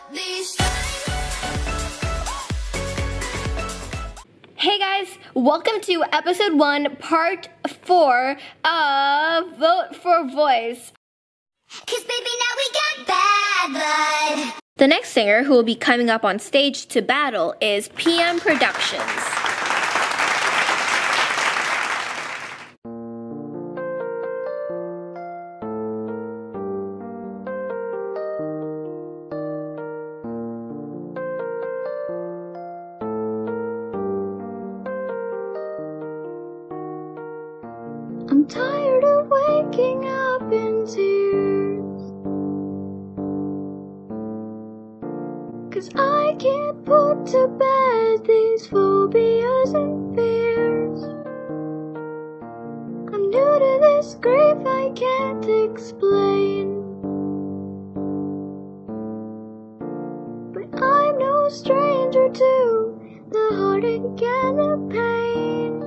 Hey guys, welcome to episode 1, part 4 of Vote for Voice. 'Cause baby, now we got bad blood. The next singer who will be coming up on stage to battle is PM Productions. I'm tired of waking up in tears, 'cause I can't put to bed these phobias and fears. I'm new to this grief I can't explain, but I'm no stranger to the heartache and the pain.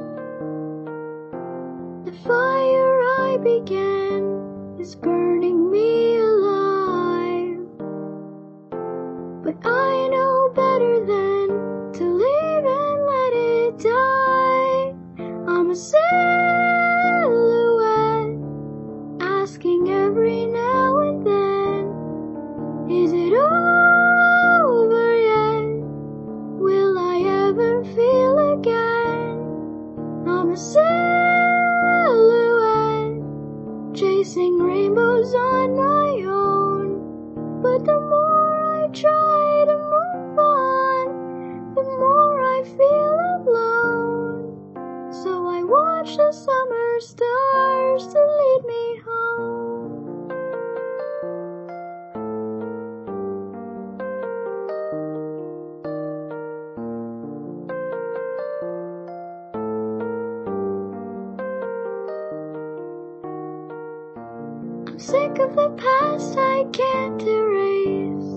The fire I began is burning me alive, but I know better than to leave and let it die. I'm a silhouette, asking every now and then, is it over yet? Will I ever feel again? I'm a chasing rainbows on my own, but the more I try to move on, the more I feel alone. So I watch the summer stars to lead me home. I'm sick of the past I can't erase,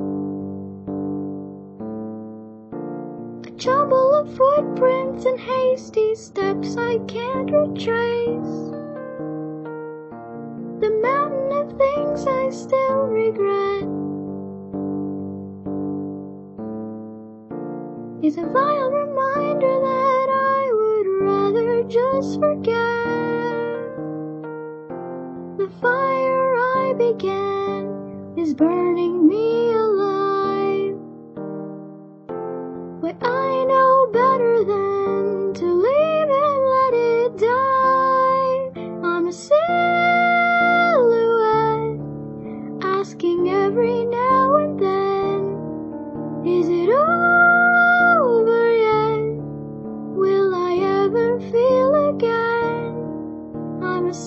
a jumble of footprints and hasty steps I can't retrace, the mountain of things I still regret is a vile reminder that I would rather just forget. The fire I began is burning me alive, but I know better than to leave and let it die. I'm a silhouette, asking every now and then, is it over yet? Will I ever feel again? I'm a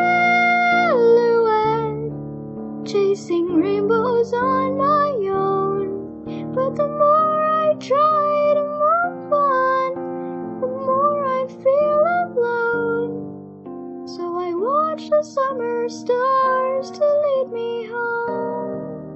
chasing rainbows on my own, but the more I try to move on, the more I feel alone. So I watch the summer stars to lead me home.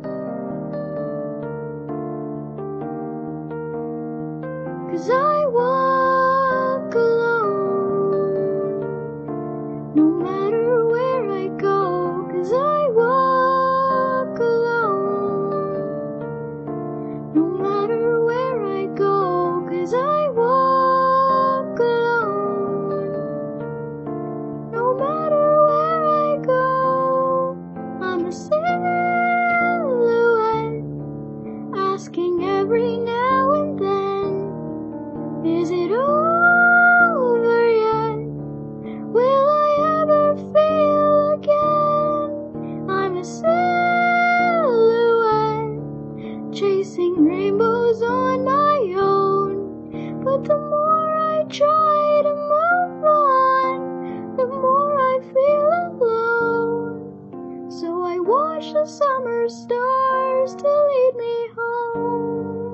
'Cause I walk alone, no matter where I go, 'cause I walk alone, no matter where I go, 'cause I walk alone, no matter where I go. I'm a silhouette, asking every now and then, is it over yet? Will I ever feel again? I'm a silhouette, chasing rainbows on my own, but the more I try to move on, the more I feel alone. So I watch the summer stars to lead me home.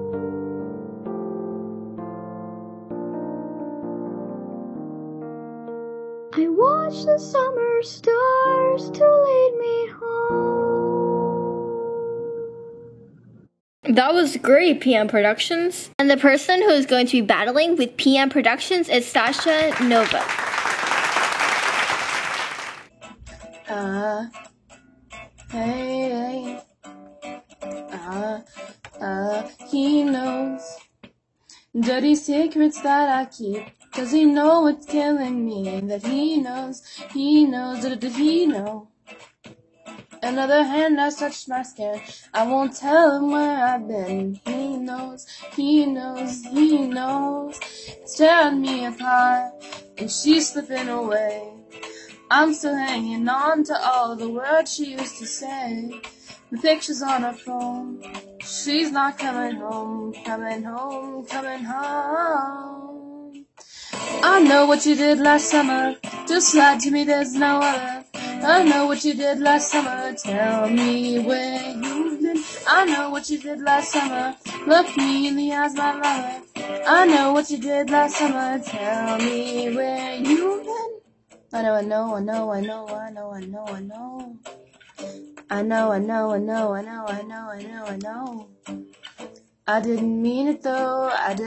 I watch the summer stars to lead me home. That was great, PM Productions. And the person who is going to be battling with PM Productions is Sasha Nova. Hey, He knows dirty secrets that I keep. Does he know what's killing me? That he knows, did he know? Another hand has touched my skin. I won't tell him where I've been. He knows, it's tearing me apart, and she's slipping away. I'm still hanging on to all the words she used to say. The pictures on her phone. She's not coming home. I know what you did last summer. Just lied to me, there's no other. I know what you did last summer. Tell me where you've been. I know what you did last summer. Look me in the eyes, my lover. I know what you did last summer. Tell me where you've been. I know. I didn't mean it though.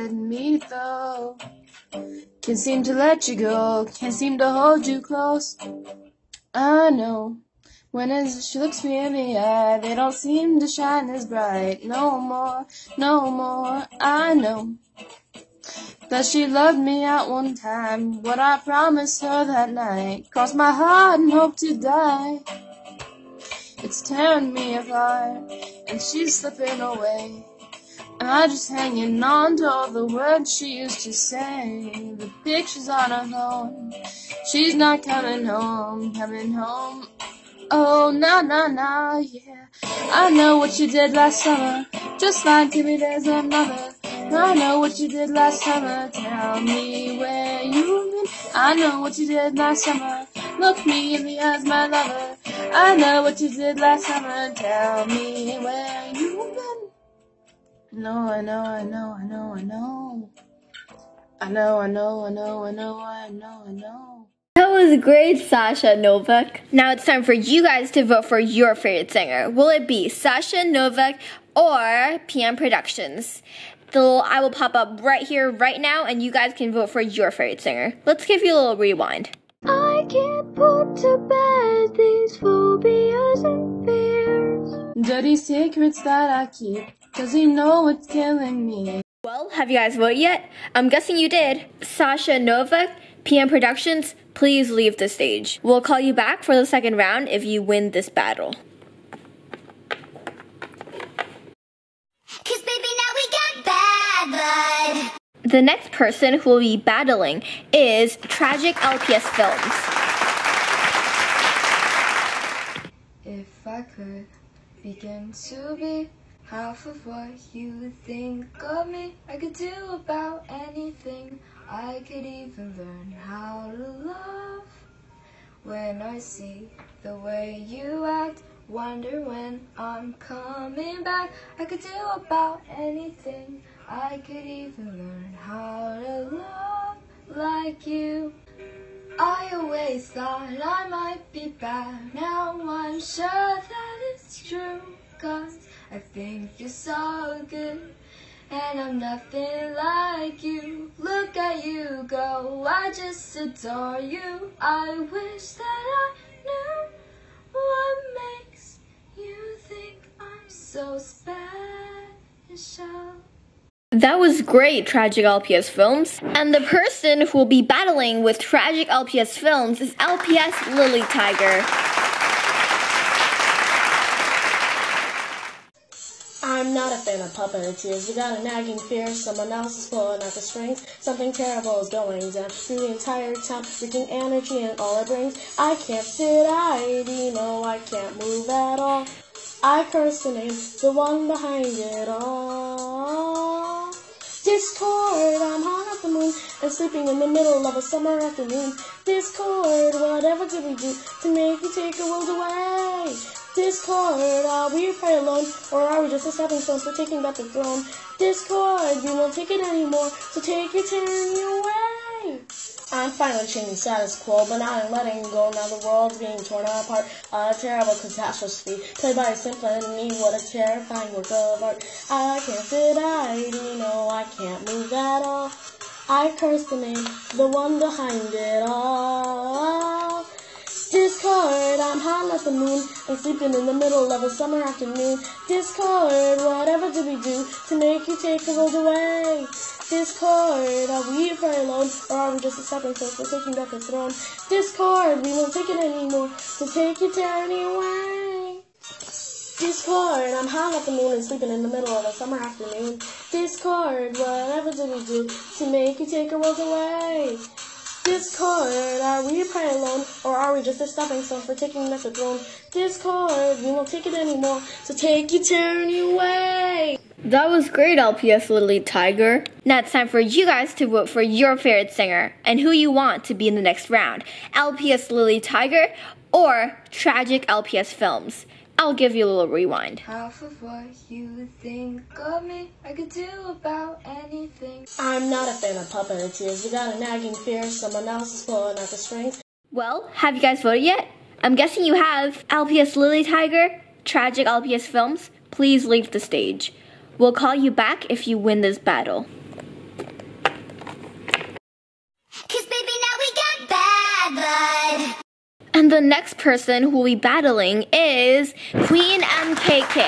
Can't seem to let you go. Can't seem to hold you close. I know. When she looks me in the eye, they don't seem to shine as bright. No more. I know that she loved me at one time. What I promised her that night crossed my heart and hoped to die. It's tearing me apart, and she's slipping away. And I'm just hanging on to all the words she used to say. The pictures on her phone. She's not coming home. Oh, no, yeah. I know what you did last summer. Just lied to me, there's another. I know what you did last summer. Tell me where you've been. I know what you did last summer. Look me in the eyes, my lover. I know what you did last summer. Tell me where you've been. No, I know. That was great, Sasha Novak. Now it's time for you guys to vote for your favorite singer. Will it be Sasha Novak or PM Productions? The little I will pop up right here, right now, and you guys can vote for your favorite singer. Let's give you a little rewind. I can't put to bed these phobias and fears. Dirty secrets that I keep. Does he know what's killing me? Well, have you guys voted yet? I'm guessing you did. Sasha Novak, PM Productions, please leave the stage. We'll call you back for the second round if you win this battle. Cause baby, now we got bad blood. The next person who will be battling is Tragic LPS Films. If I could begin to be half of what you think of me, I could do about anything. I could even learn how to love. When I see the way you act, wonder when I'm coming back. I could do about anything. I could even learn how to love like you. I always thought I might be bad. Now I'm sure that it's true. 'Cause I think you're so good, and I'm nothing like you. Look at you go, I just adore you. I wish that I knew what makes you think I'm so special. That was great, Tragic LPS Films. And the person who will be battling with Tragic LPS Films is LPS Lily Tiger. I'm not a fan of puppeteers. We got a nagging fear, someone else is pulling at the strings. Something terrible is going down through the entire town, wreaking anarchy and all it brings. I can't sit idly, no, I can't move at all. I curse the name, the one behind it all. Discord, I'm hung at the moon and sleeping in the middle of a summer afternoon. Discord, whatever did we do to make you take your world away? Discord, are we afraid alone, or are we just a stepping stone for taking back the throne? Discord, we won't take it anymore, so take your tyranny away. I'm finally changing status quo, but not in letting go. Now the world's being torn apart. A terrible catastrophe, played by a symphony. What a terrifying work of art. I can't sit idly, no, I can't move at all. I curse the name, the one behind it all. Discord, I'm hot like the moon and sleeping in the middle of a summer afternoon. Discord, whatever did we do to make you take the world away. Discord, are we forever alone, or are we just a stepping stone for taking back the throne? Discord, we won't take it anymore, to take your tyranny away. Discord, I'm high at the moon and sleeping in the middle of a summer afternoon. Discord, whatever did we do to make you take our world away? Discord, are we prey alone, or are we just a stepping stone for taking back the throne? Discord, we won't take it anymore, so take your tyranny away. That was great, LPS Lily Tiger. Now it's time for you guys to vote for your favorite singer and who you want to be in the next round. LPS Lily Tiger or Tragic LPS Films. I'll give you a little rewind. Half of what you think of me, I could do about anything. I'm not a fan of puppeteers. You got a nagging fear, someone else is pulling at the strings. Well, have you guys voted yet? I'm guessing you have. LPS Lily Tiger, Tragic LPS Films, please leave the stage. We'll call you back if you win this battle. 'Cause baby, now we got bad blood. And the next person who will be battling is Queen MKK.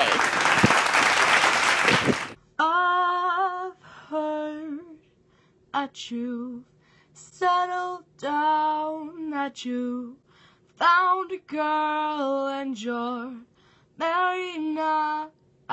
I've heard that you settled down, that you found a girl and you're married now.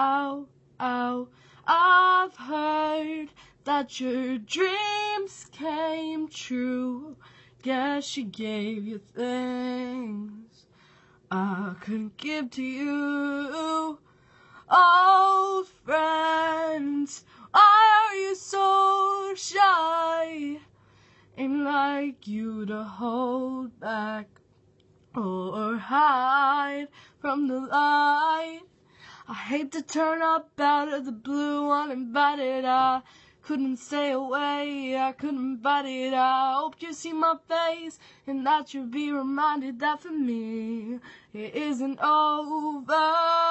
I've heard that your dreams came true. Guess she gave you things I couldn't give to you. Old friends, why are you so shy? Ain't like you to hold back or hide from the light. I hate to turn up out of the blue uninvited. I couldn't stay away, I couldn't fight it. I hope you see my face and that you'll be reminded that for me it isn't over.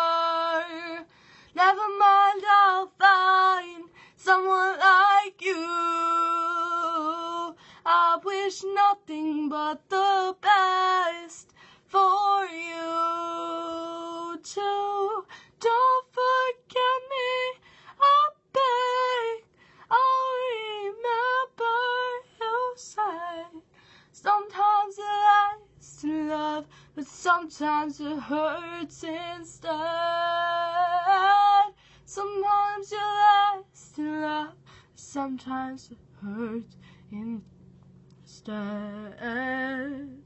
Never mind, I'll find someone like you. I wish nothing but the best for you too. Don't forget me, I beg. I'll remember you said sometimes it lasts in love, but sometimes it hurts instead. Sometimes you last in love, sometimes it hurts instead.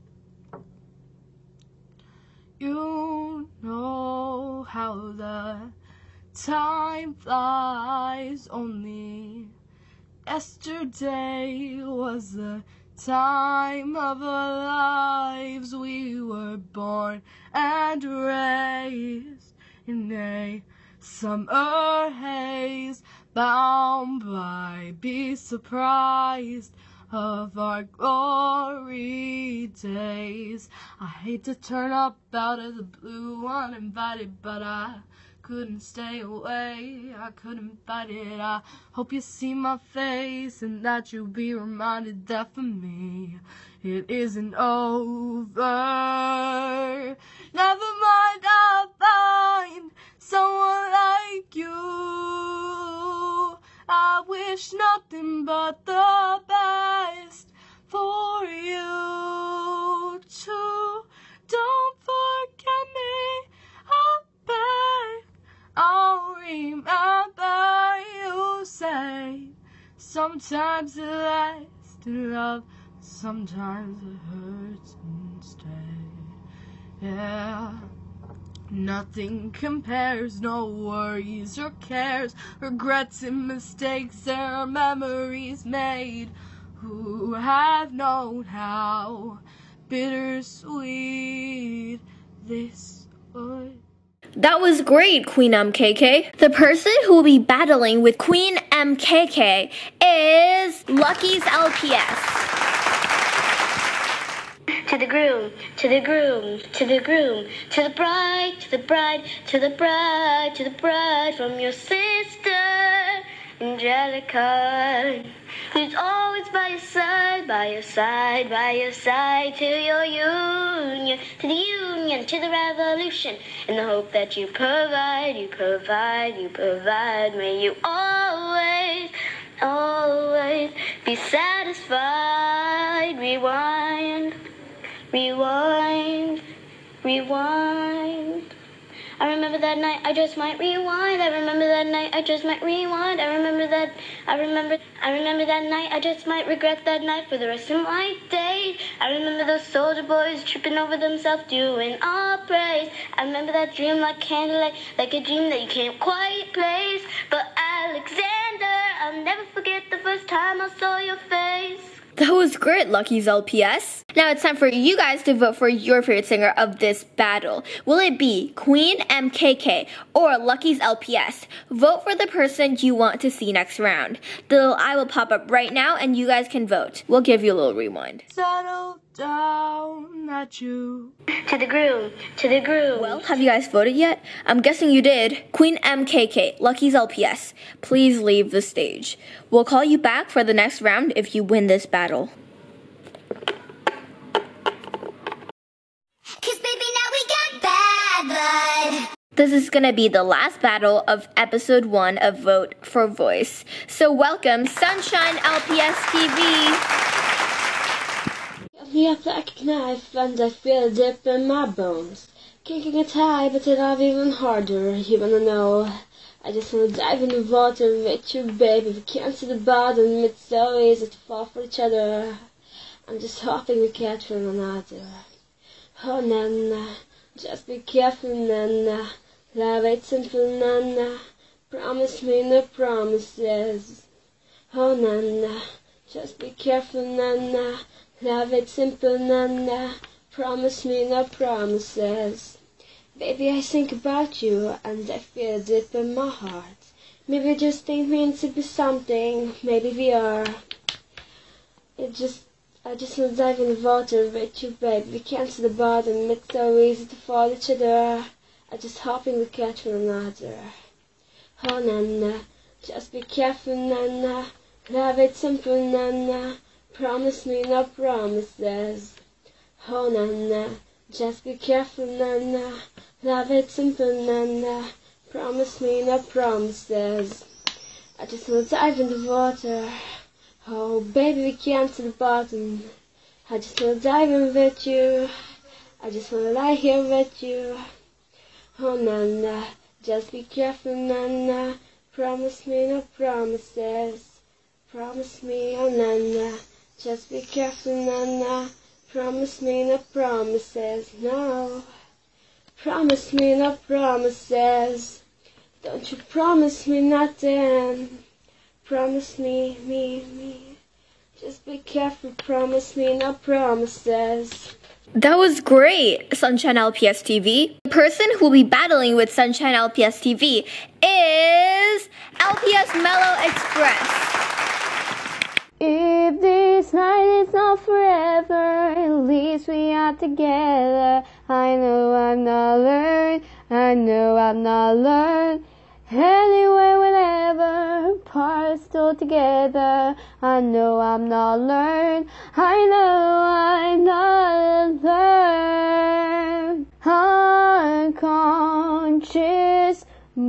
You know how the time flies. Only yesterday was the time of our lives. We were born and raised in a summer haze, bound by be surprised of our glory days. I hate to turn up out of the blue uninvited, but I couldn't stay away, I couldn't fight it. I hope you see my face and that you'll be reminded that for me it isn't over. Never mind, I'll find someone like you. I wish nothing but the best for you too. Don't forget me, I beg. I'll remember you say sometimes it lasts in love, sometimes it hurts instead. Yeah. Nothing compares, no worries or cares, regrets and mistakes, there are memories made. Who have known how bittersweet this would. That was great, Queen MKK. The person who will be battling with Queen MKK is Lucky's LPS. To the groom, to the groom, to the groom, to the bride, to the bride, to the bride, to the bride from your sister, Angelica. who's always by your side, by your side, by your side, to your union, to the union, to the revolution, in the hope that you provide, you provide, you provide. May you always, always be satisfied. Rewind, rewind, rewind. I remember that night, I just might rewind. I remember that night, I just might rewind. I remember that night, I just might regret that night for the rest of my days. I remember those soldier boys tripping over themselves, doing all praise. I remember that dream like candlelight, like a dream that you can't quite place. But Alexander, I'll never forget the first time I saw your face. That was great, Lucky's LPS. Now it's time for you guys to vote for your favorite singer of this battle. Will it be Queen MKK or Lucky's LPS? Vote for the person you want to see next round. The little I will pop up right now and you guys can vote. We'll give you a little rewind. Settle down, not you. To the groom, to the groom. Well, have you guys voted yet? I'm guessing you did. Queen MKK, Lucky's LPS, please leave the stage. We'll call you back for the next round if you win this battle. Cause baby, now we got bad blood. This is gonna be the last battle of episode 1 of Vote for Voice. So welcome, Sunshine LPS TV. Me a black knife and I feel a dip in my bones. Kicking a tie, but it love even harder. You wanna know? I just wanna dive in the water with you, baby. We can't see the bottom, it's so easy to fall for each other. I'm just hoping we catch one another. Oh, Nana, just be careful, Nana. Love ain't simple, Nana. Promise me no promises. Oh, Nana, just be careful, Nana. Love ain't simple, Nana. Promise me no promises. Baby, I think about you, and I feel it deep in my heart. Maybe you just think meant to be something, maybe we are. I just wanna dive in the water with you, baby. We can't see the bottom, it's so easy to fall each other. I just hoping we catch one another. Oh, Nana, just be careful, Nana. Love ain't simple, Nana. Promise me no promises. Oh, Nana, just be careful, Nana. Love ain't simple, Nana. Promise me no promises. I just wanna dive in the water. Oh, baby, we can't see the bottom. I just wanna dive in with you. I just wanna lie here with you. Oh, Nana, just be careful, Nana. Promise me no promises. Promise me, oh, Nana. Just be careful, Nana. Promise me no promises. No. Promise me no promises. Don't you promise me nothing. Promise me, me. Just be careful, promise me no promises. That was great, Sunshine LPS TV. The person who will be battling with Sunshine LPS TV is LPS Mellow Express. If this night is not forever, at least we are together. I know I'm not learned, I know I'm not learned. Anyway, whenever, apart still together. I know I'm not learned, I know I'm not learned. Unconscious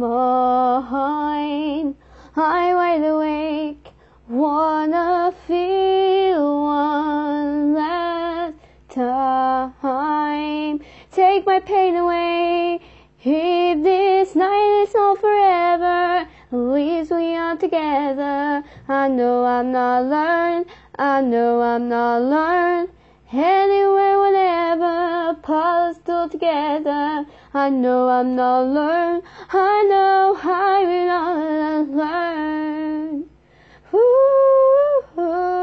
mind, I'm wide awake, wanna feel one last time. Take my pain away. If this night is not forever, at least we are together. I know I'm not learned, I know I'm not learned. Anywhere, whenever, apart still together. I know I'm not learned, I know I'm not learned. Ooh,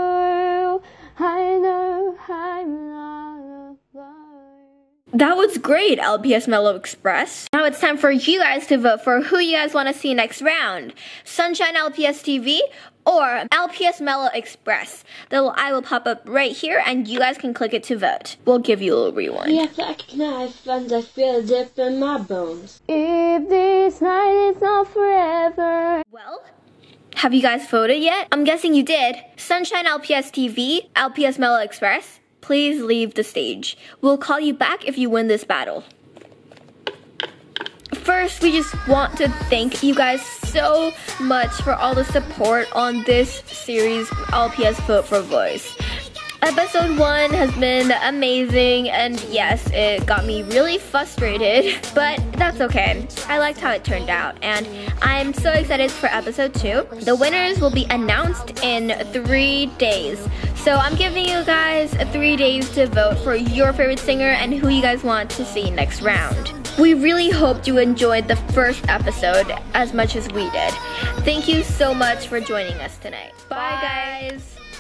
I know I'm not learned. That was great, LPS Mellow Express. Now it's time for you guys to vote for who you guys want to see next round. Sunshine LPS TV or LPS Mellow Express. The little I will pop up right here and you guys can click it to vote. We'll give you a little rewind. Yeah, like a knife and I feel a dip in my bones. If this night is not forever. Well, Have you guys voted yet? I'm guessing you did. Sunshine LPS TV, LPS Mellow Express, please leave the stage. We'll call you back if you win this battle. First, we just want to thank you guys so much for all the support on this series, LPS Vote for Voice. Episode 1 has been amazing, and yes, it got me really frustrated, but that's okay. I liked how it turned out, and I'm so excited for episode 2. The winners will be announced in 3 days. So I'm giving you guys 3 days to vote for your favorite singer and who you guys want to see next round. We really hoped you enjoyed the first episode as much as we did. Thank you so much for joining us tonight. Bye guys!